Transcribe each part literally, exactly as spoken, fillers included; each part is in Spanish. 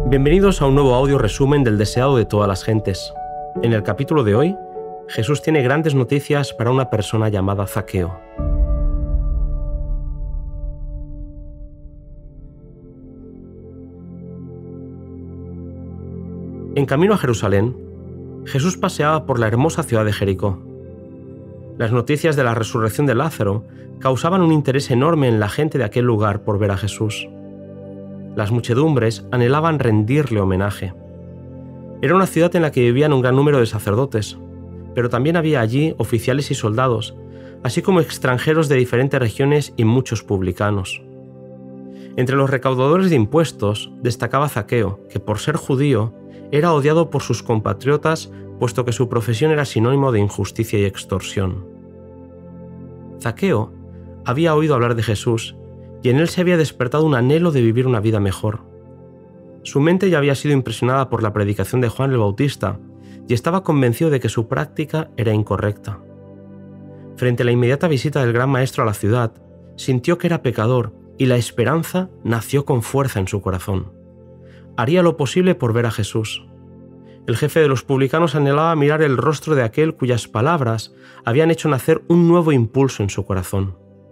Bienvenidos a un nuevo audio resumen del deseado de todas las gentes. En el capítulo de hoy, Jesús tiene grandes noticias para una persona llamada Zaqueo. En camino a Jerusalén, Jesús paseaba por la hermosa ciudad de Jericó. Las noticias de la resurrección de Lázaro causaban un interés enorme en la gente de aquel lugar por ver a Jesús. Las muchedumbres anhelaban rendirle homenaje. Era una ciudad en la que vivían un gran número de sacerdotes, pero también había allí oficiales y soldados, así como extranjeros de diferentes regiones y muchos publicanos. Entre los recaudadores de impuestos destacaba Zaqueo, que por ser judío era odiado por sus compatriotas, puesto que su profesión era sinónimo de injusticia y extorsión. Zaqueo había oído hablar de Jesús y en él se había despertado un anhelo de vivir una vida mejor. Su mente ya había sido impresionada por la predicación de Juan el Bautista y estaba convencido de que su práctica era incorrecta. Frente a la inmediata visita del Gran Maestro a la ciudad, sintió que era pecador y la esperanza nació con fuerza en su corazón. Haría lo posible por ver a Jesús. El jefe de los publicanos anhelaba mirar el rostro de aquel cuyas palabras habían hecho nacer un nuevo impulso en su corazón.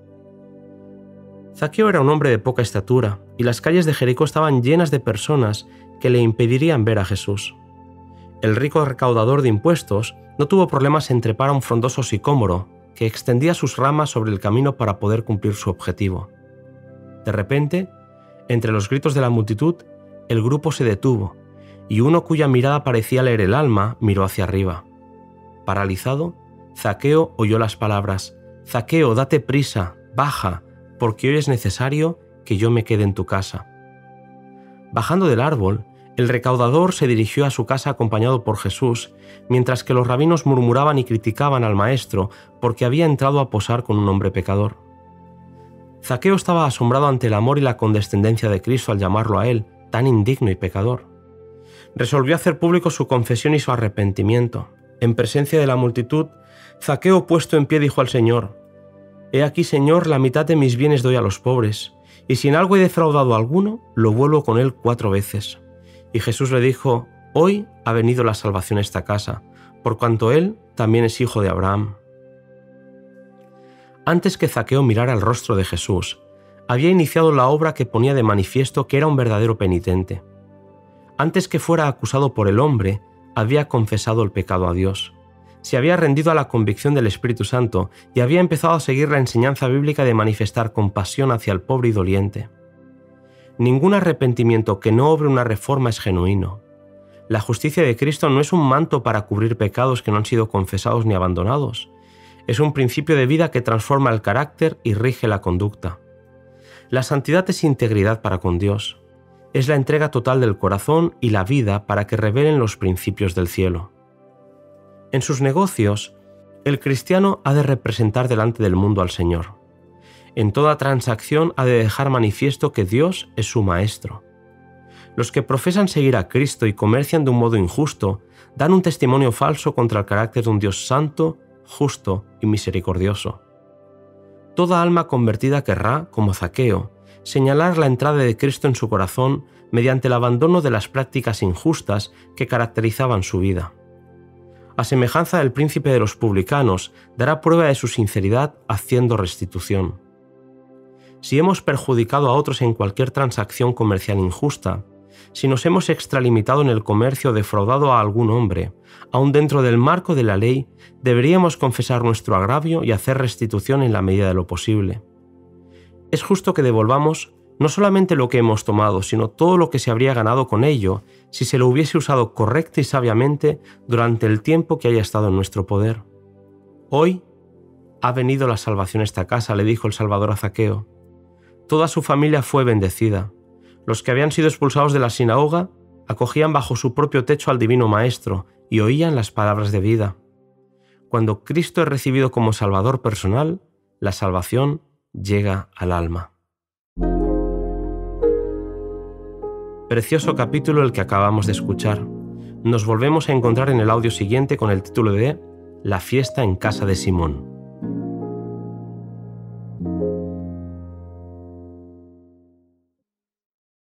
Zaqueo era un hombre de poca estatura y las calles de Jericó estaban llenas de personas que le impedirían ver a Jesús. El rico recaudador de impuestos no tuvo problemas en trepar a un frondoso sicómoro que extendía sus ramas sobre el camino para poder cumplir su objetivo. De repente, entre los gritos de la multitud, el grupo se detuvo y uno cuya mirada parecía leer el alma miró hacia arriba. Paralizado, Zaqueo oyó las palabras: «Zaqueo, date prisa, baja, porque hoy es necesario que yo me quede en tu casa». Bajando del árbol, el recaudador se dirigió a su casa acompañado por Jesús, mientras que los rabinos murmuraban y criticaban al maestro porque había entrado a posar con un hombre pecador. Zaqueo estaba asombrado ante el amor y la condescendencia de Cristo al llamarlo a él tan indigno y pecador. Resolvió hacer público su confesión y su arrepentimiento. En presencia de la multitud, Zaqueo, puesto en pie, dijo al Señor: «He aquí, Señor, la mitad de mis bienes doy a los pobres, y si en algo he defraudado a alguno, lo vuelvo con él cuatro veces». Y Jesús le dijo: «Hoy ha venido la salvación a esta casa, por cuanto él también es hijo de Abraham». Antes que Zaqueo mirara el rostro de Jesús, había iniciado la obra que ponía de manifiesto que era un verdadero penitente. Antes que fuera acusado por el hombre, había confesado el pecado a Dios. Se había rendido a la convicción del Espíritu Santo y había empezado a seguir la enseñanza bíblica de manifestar compasión hacia el pobre y doliente. Ningún arrepentimiento que no obre una reforma es genuino. La justicia de Cristo no es un manto para cubrir pecados que no han sido confesados ni abandonados. Es un principio de vida que transforma el carácter y rige la conducta. La santidad es integridad para con Dios. Es la entrega total del corazón y la vida para que revelen los principios del cielo. En sus negocios, el cristiano ha de representar delante del mundo al Señor. En toda transacción ha de dejar manifiesto que Dios es su maestro. Los que profesan seguir a Cristo y comercian de un modo injusto dan un testimonio falso contra el carácter de un Dios santo, justo y misericordioso. Toda alma convertida querrá, como Zaqueo, señalar la entrada de Cristo en su corazón mediante el abandono de las prácticas injustas que caracterizaban su vida. A semejanza del príncipe de los publicanos, dará prueba de su sinceridad haciendo restitución. Si hemos perjudicado a otros en cualquier transacción comercial injusta, si nos hemos extralimitado en el comercio o defraudado a algún hombre, aun dentro del marco de la ley, deberíamos confesar nuestro agravio y hacer restitución en la medida de lo posible. Es justo que devolvamos no solamente lo que hemos tomado, sino todo lo que se habría ganado con ello si se lo hubiese usado correcta y sabiamente durante el tiempo que haya estado en nuestro poder. «Hoy ha venido la salvación a esta casa», le dijo el Salvador a Zaqueo. Toda su familia fue bendecida. Los que habían sido expulsados de la sinagoga acogían bajo su propio techo al Divino Maestro y oían las palabras de vida. Cuando Cristo es recibido como Salvador personal, la salvación llega al alma. Precioso capítulo el que acabamos de escuchar. Nos volvemos a encontrar en el audio siguiente con el título de La fiesta en casa de Simón.